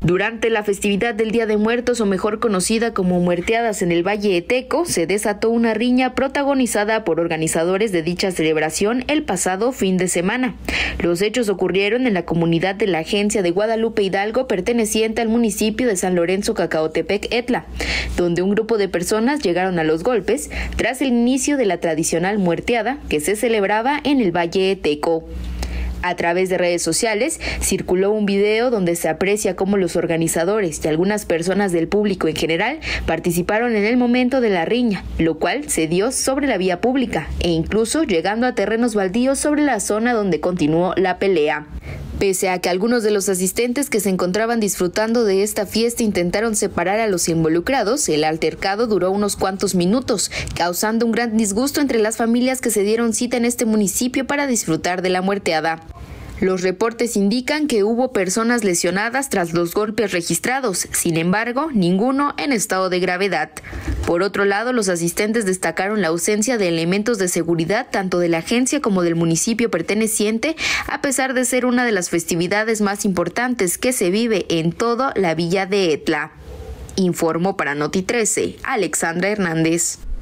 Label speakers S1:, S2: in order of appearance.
S1: Durante la festividad del Día de Muertos, o mejor conocida como Muerteadas en el Valle Eteco, se desató una riña protagonizada por organizadores de dicha celebración el pasado fin de semana. Los hechos ocurrieron en la comunidad de la Agencia de Guadalupe Hidalgo, perteneciente al municipio de San Lorenzo Cacaotepec, Etla, donde un grupo de personas llegaron a los golpes tras el inicio de la tradicional muerteada que se celebraba en el Valle Eteco. A través de redes sociales circuló un video donde se aprecia cómo los organizadores y algunas personas del público en general participaron en el momento de la riña, lo cual se dio sobre la vía pública e incluso llegando a terrenos baldíos sobre la zona donde continuó la pelea. Pese a que algunos de los asistentes que se encontraban disfrutando de esta fiesta intentaron separar a los involucrados, el altercado duró unos cuantos minutos, causando un gran disgusto entre las familias que se dieron cita en este municipio para disfrutar de la muerteada. Los reportes indican que hubo personas lesionadas tras los golpes registrados, sin embargo, ninguno en estado de gravedad. Por otro lado, los asistentes destacaron la ausencia de elementos de seguridad tanto de la agencia como del municipio perteneciente, a pesar de ser una de las festividades más importantes que se vive en toda la villa de Etla. Informó para Noti 13, Alexandra Hernández.